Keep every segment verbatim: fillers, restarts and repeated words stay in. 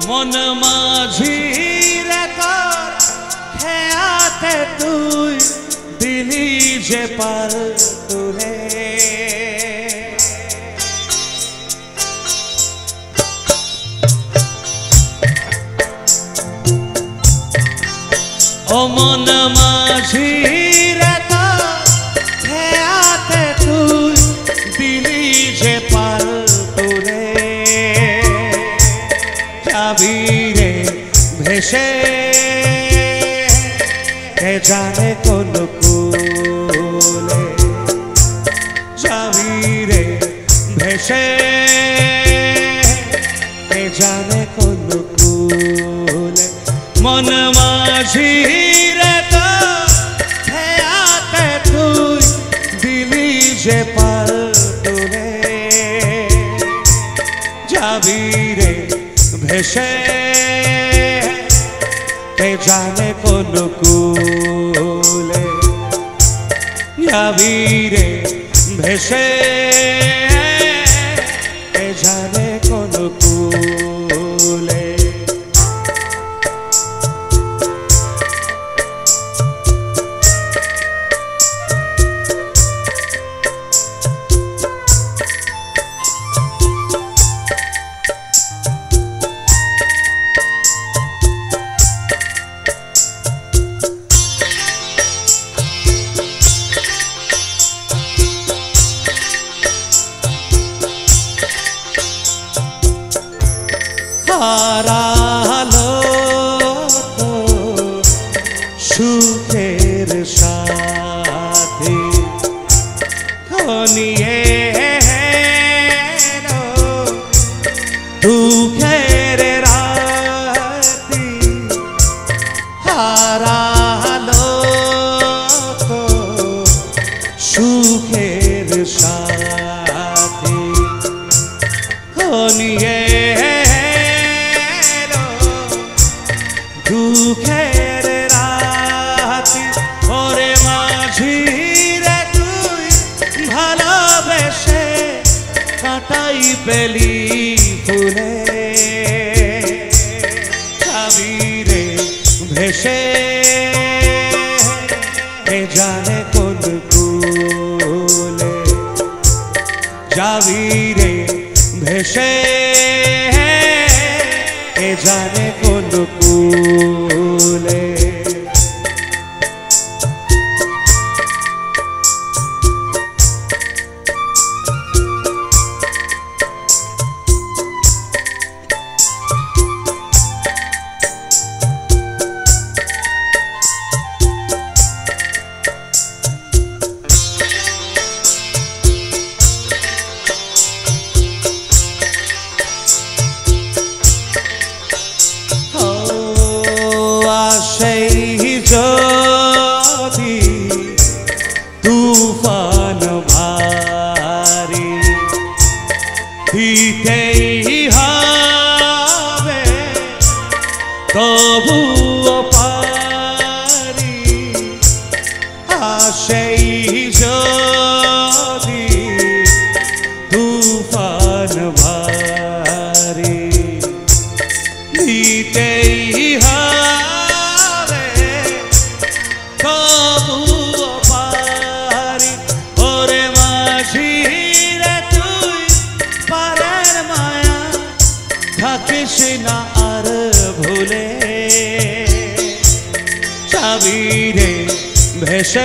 মন মাঝিরে তোর খেয়াতে তুই দিলি যে পাল তুলে ও মন মাঝিরে তোর খেয়াতে তুই দিলি যে পাল তুলে যাবি রে ভেসে কে জানে কোন কুলে যাবি রে ভেসে কে জানে কোন কুলে মন মাঝিরে তো খেয়াতে তুই দিলি যে পাল তুলে যাবি রে ভেসে কে জানে কোন কুলে যাবি রে ভেসে কে জানে কোন কুলে হারালো তো সুখের সাথী খনিয়ে দুঃখের রাতি হারালো তো সুখের সাথী খনিয়ে দুঃখের রাতি ওরে মাঝিরে তুই ভালোবেসে কাটাই পেলি ফুলে যাবি রে ভেসে কে জানে কোন কুলে যাবি রে ভেসে কে জানে কোন কুলে সেই যদি তুফান ভারী দিতেই হবে তবুও পারি সেই যদি তুফান ভারী দিতেই হবে থাকিস না আর ভুলে যাবি রে ভেসে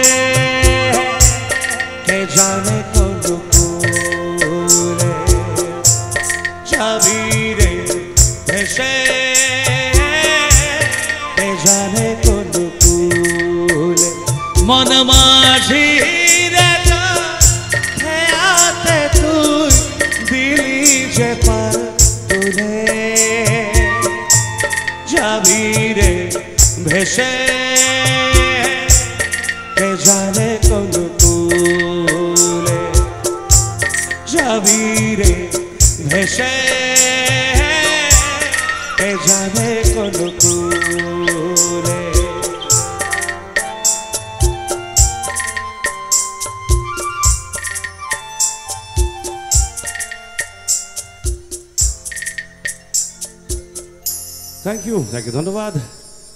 কে জানে কোন কুলে যাবি রে ভেসে কে জানে কোন কুলে মন মাঝিরে খেয়াতে তুই দিলি যে পাল যাবি রে ভেসে কে জানে কোন কুলে যাবি রে ভেসে কে জানে কোন কুলে থ্যাংক ইউ থ্যাংক ইউ ধন্যবাদ।